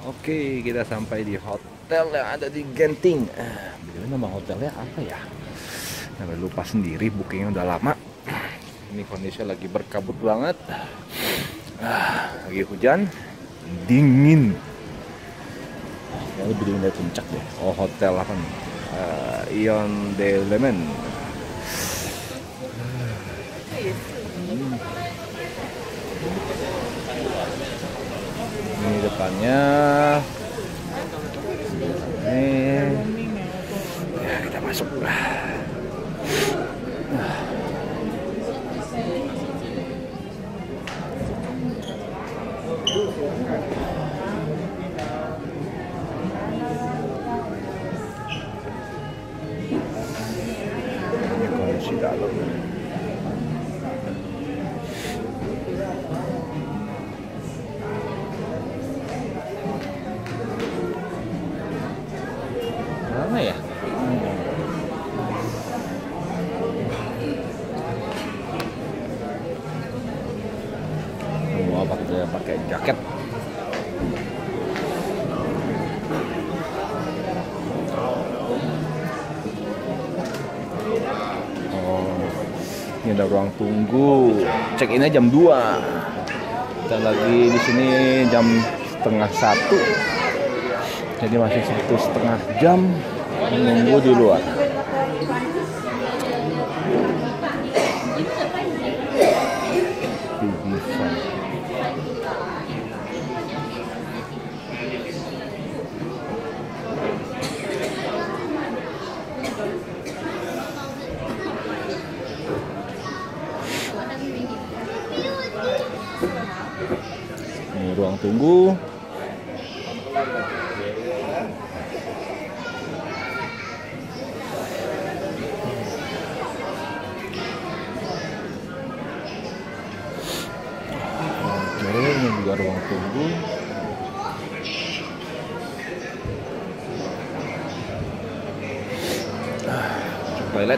Oke, kita sampai di hotel yang ada di Genting. Nama hotelnya apa ya? Nah, lupa sendiri, bookingnya udah lama. Ini kondisinya lagi berkabut banget. Lagi hujan, dingin. Ya, lebih dingin dari puncak deh. Oh, hotel apa nih? Ion Delemen. Ini depannya. Ya, kita masuk. Ini kondisi dalam. Mana ya? Semua pakai jaket. Ini ada ruang tunggu. Check innya jam 2. Kita lagi di sini jam setengah 1. Jadi masih 1,5 jam menunggu di luar. Ini ruang tunggu. Ini juga ruang tunggu. Toilet.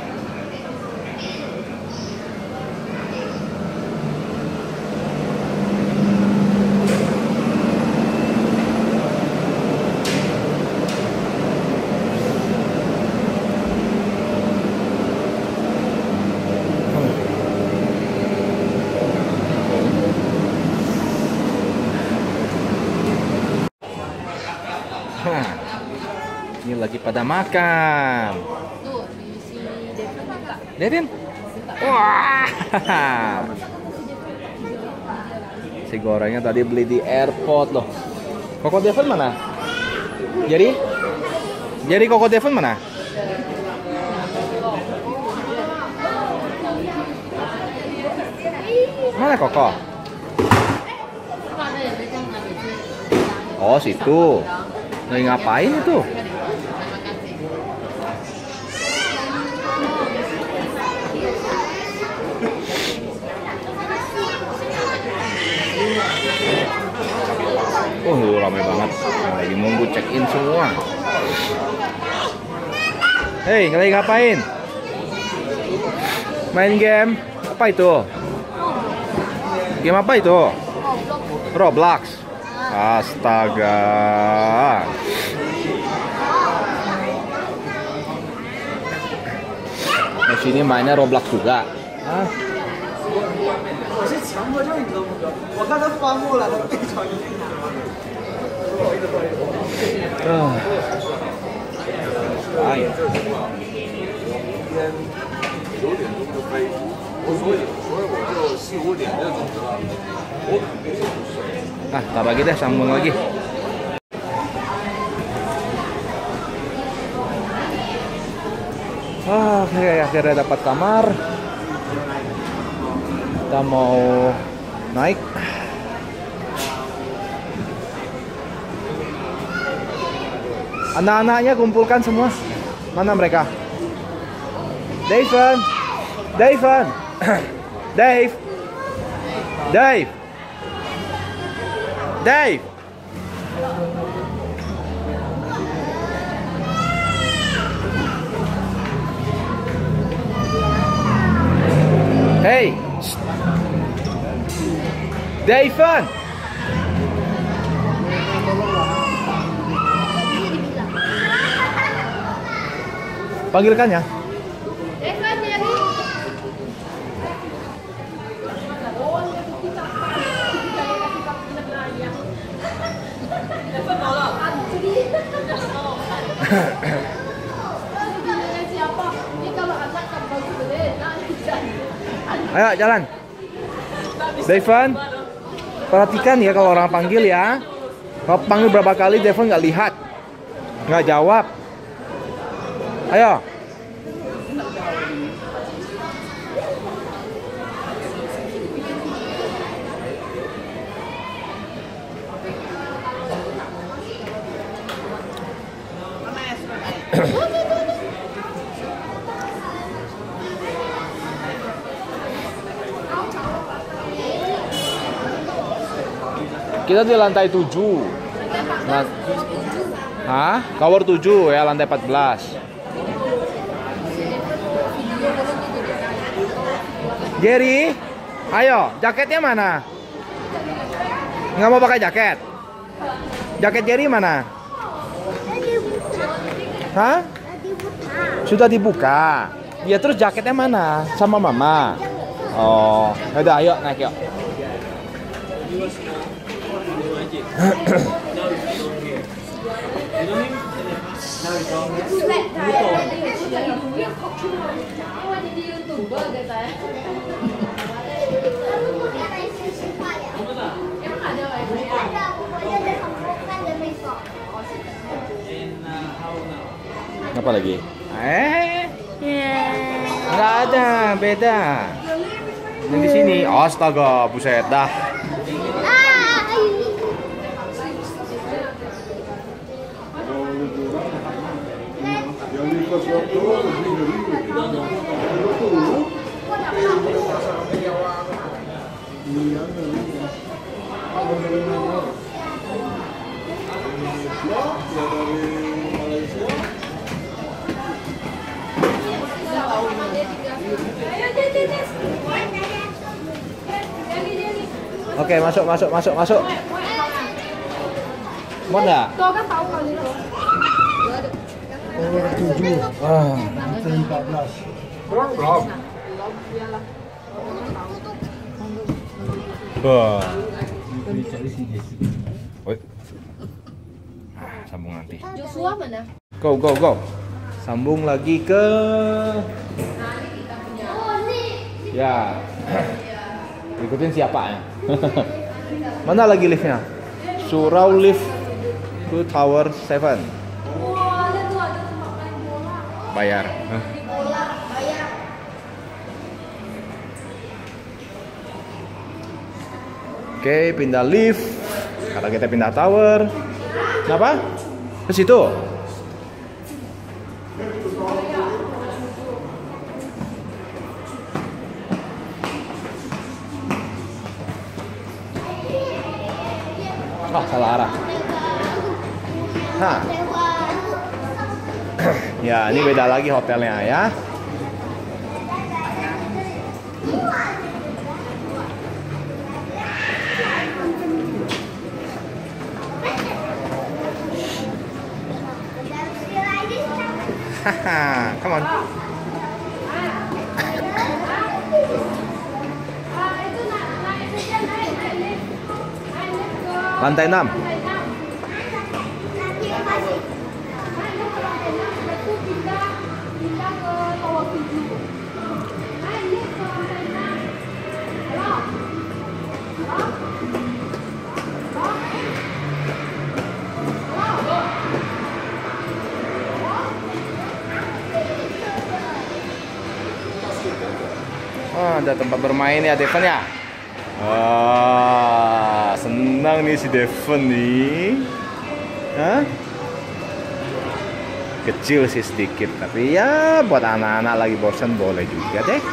Ini lagi pada makan. Tuh, di si Devin enggak? Devin? Wah. Si gorengnya tadi beli di airport loh. Koko Devin mana? Jadi Koko Devin mana? Mana Koko? Oh, situ. Lagi ngapain itu? Oh, ramai banget. Lagi nunggu check-in semua. Hei, lagi ngapain? Main game? Apa itu? Game apa itu? Roblox. Astaga. Di sini mainnya Roblox juga. Hah? Tar lagi deh, sambung lagi. Oke, akhirnya dapat kamar. Kita mau naik. Anak-anaknya kumpulkan semua. Mana mereka? Dave. Hey, Dave. Panggilkan ya. Devon nyari. Ayo jalan. Devon, perhatikan ya kalau orang panggil ya. Kalau panggil berapa kali Devon nggak lihat, nggak jawab. Ayo. Kita di lantai 7. Hah? Tower 7 ya, lantai 14. Jerry, ayo, jaketnya mana? Nggak mau pakai jaket? Jaket Jerry mana? Hah? Sudah dibuka. Ya terus jaketnya mana? Sama mama. Oh, udah ayo naik yuk. Apa lagi? Nggak ada, beda. Yang di sini, astaga, buset dah. Oke, masuk. Mau nggak? Kau kan tahu kali itu. Tower 7. Lantai 14. Belum. Wah. Woi. Sambung nanti. Joshua mana? Go. Sambung lagi ke. Ya. Ikutin siapa ya? Mana lagi liftnya? Surau lift to Tower 7. Bayar. Oke, pindah lift. Karena kita pindah tower. Kenapa? Ke situ. Oh, salah arah. Nah. Ya, ini beda lagi hotelnya ya. Haha, come on. Lantai 6. Oh, ada tempat bermain ya Devon ya. Wah, senang nih si Devon nih. Hah? Kecil sih sedikit, tapi ya buat anak-anak lagi bosan boleh juga deh.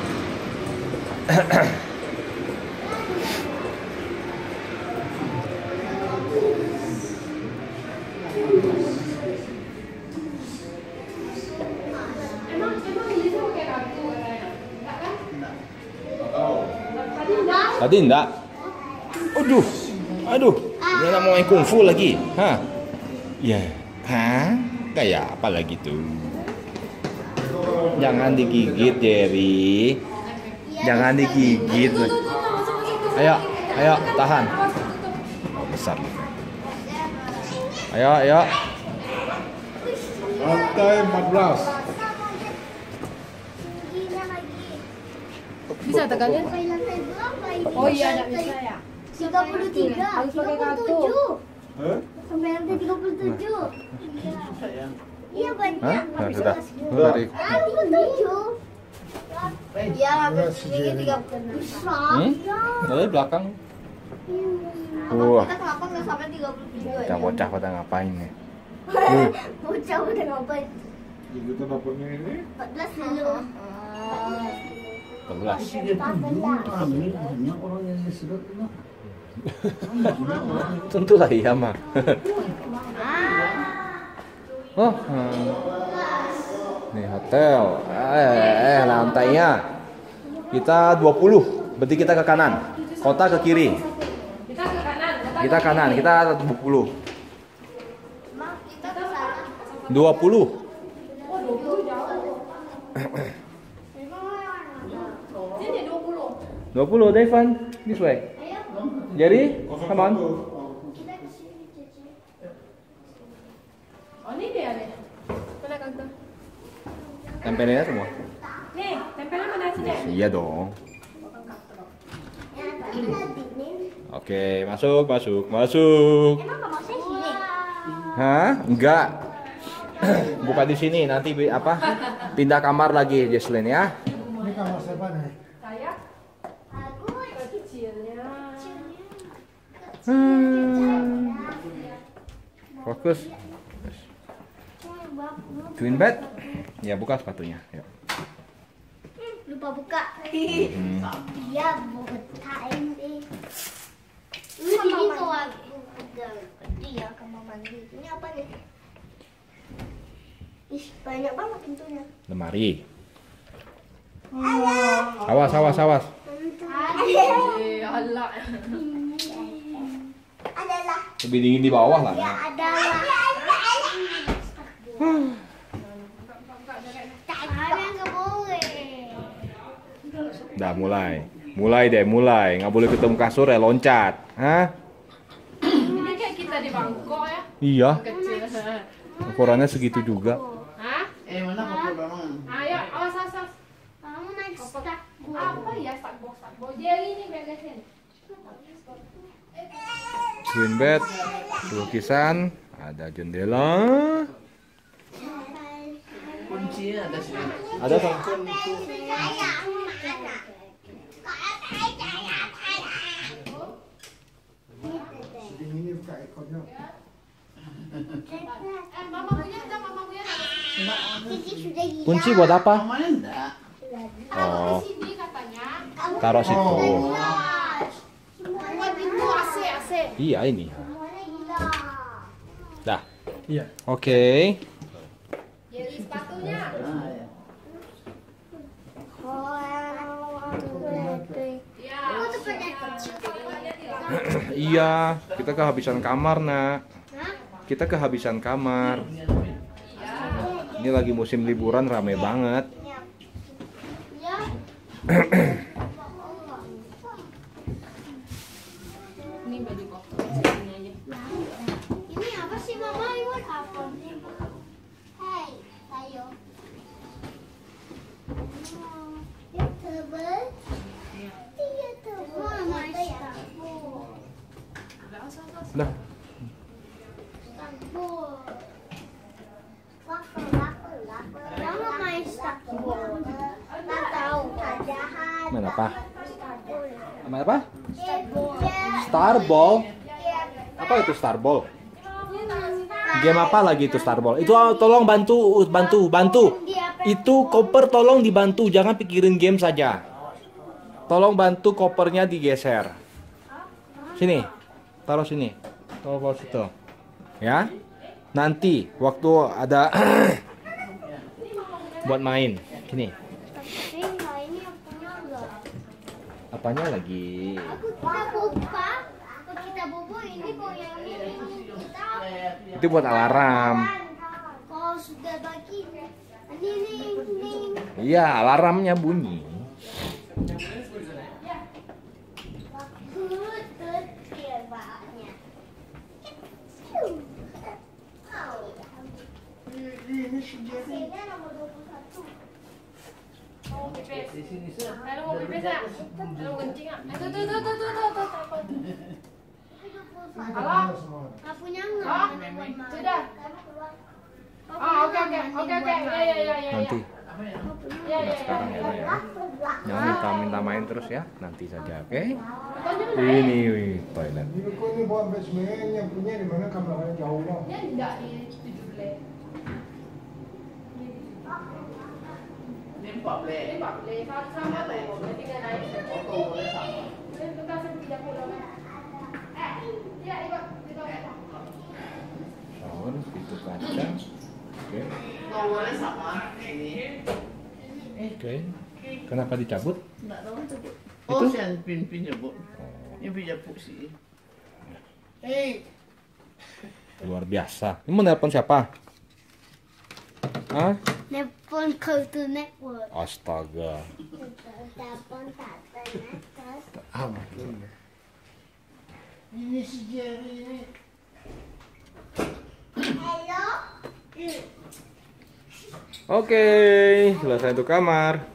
Tadi enggak. Aduh. Dia nak mau main kungfu lagi. Hah? Ya. Hah? Kayak apa lagi tuh? Jangan digigit, Jerry. Jangan digigit. Ayo, ayo, tahan. Oh, besar. Ayo, ayo. Lantai 14. Bisa tekannya? Oh iya, enggak bisa ya. 33. Harus pakai kartu. Sampai lantai 37. Iya banyak. Hah? Nah, sudah. Dari. 37. Iya, hampir sedikit 36. Dari belakang. Kita kenapa nggak sampai 37 aja? Bocah-bocah pada ngapain nih? Bocah udah ngapain? Kita dapatnya ini. 14 dulu. 14. Tentulah iya mah. Oh, nih hotel. Lantainya kita 20. Berarti kita ke kanan. Kota ke kiri. Kita kanan. Kita 20. Mak, kita ke sana. 20. 20, Devan. This way. Jadi, come on. Kita ke sini, Cici. Oh, ini dia nih. Mana kartu? Tempelin aja semua. Nih, tempelnya mana sini? Iya dong. Ya, ini. Oke, masuk. Emang kamu saya sini? Hah? Enggak. Bukan di sini, nanti apa? Pindah kamar lagi, Jesslyn ya. Ini kamar siapa nih? Saya Aku kecilnya. Fokus. Twin bed. Ya, buka sepatunya. Yuk. lupa buka. Iya, buka ini. Ini kamar mandi ya, kamar mandi. Ini apa nih? Ih, banyak banget pintunya. Lemari. Awas. Allah. Adalah. Lebih dingin di bawah lah. Ya, adalah. Nggak boleh. Udah mulai deh. Nggak boleh ketemu kasur ya, loncat. Hah? Ini kayak kita di Bangkok ya. Iya. Kecil. Ukurannya segitu juga. Hah? Mana koper memang? Ayo, awas. Kamu naik stuck. Apa ya sakbo? Jerry ini beresin. Twin bed, lukisan, ada jendela. Kuncinya ada sini. Ada Bang. Ini buka ekornya. Mama punya ada. Kunci buat apa? Mamanya enggak. Oh, Sini katanya. taruh situ. Buat pintu AC. Iya ini. Dah. Iya. Oke. Jerry sepatunya. Ah, ya. Ya. Iya, kita kehabisan kamar, Nak. Kita kehabisan kamar. Ini lagi musim liburan, rame banget. Ini baju koko. Ini aja. Ini apa sih mama? Ini apa? Hai, ayo. Ya tebel. Iya tebel. Mama ya. Dah. Mama main stakbol. Nggak tahu. Main apa? Main apa? Stakbol. Starball. Apa itu Starball? Game apa lagi itu Starball? Itu tolong bantu. Itu koper tolong dibantu, jangan pikirin game saja. Tolong bantu kopernya digeser. Sini. Taruh sini. Taruh situ. Ya. Nanti waktu ada buat main. Sini. Ini punya enggak? Apanya lagi? Kita bobo ini kok yang ini kita. Itu buat alarm. Kalau sudah bagi ini. Iya, alarmnya bunyi. Ini si Jerry. Di sini sah. Mau pipis nak? Mau kencing nak? Tuh. Halo? Nggak punya Oh, sudah. Oh, oke. Ya. Nanti. Ya. Sekarang ya. Jangan minta main terus ya. Nanti saja, oke? Tonton Ini toilet. Ini kok ini buat basement yang punya di mana kamarnya jauh lah. dia tidak di 17. Ini 14. Ini Pak Le, sama tuh. Dia tinggal naik. Foto boleh sama. Dia tukar sampai 30. Ya, ikut. Shower, pintu kaca. Oke. Nggak boleh sama. Ini. Oke. Kenapa dicabut? Nggak tahu itu. Oh, si pin-pinnya bu. Ini pinjam sih. Luar biasa. Ini mau nelpon siapa? Hah? Telepon Cartoon Network. Astaga. Telepon Cartoon Network. Amat. Ini si Jerry ini. Halo. Oke, selesai untuk kamar.